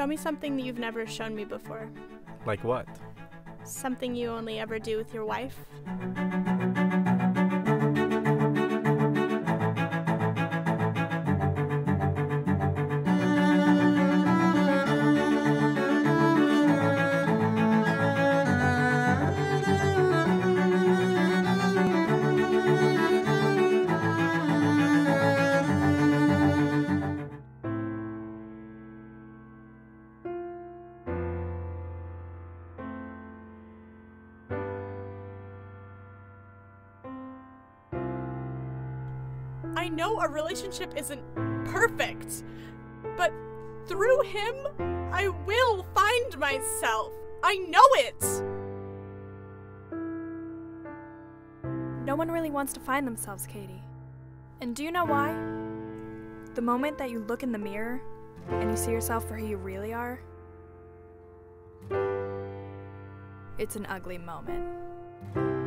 Show me something that you've never shown me before. Like what? Something you only ever do with your wife. I know a relationship isn't perfect, but through him, I will find myself. I know it! No one really wants to find themselves, Katie. And do you know why? The moment that you look in the mirror and you see yourself for who you really are, it's an ugly moment.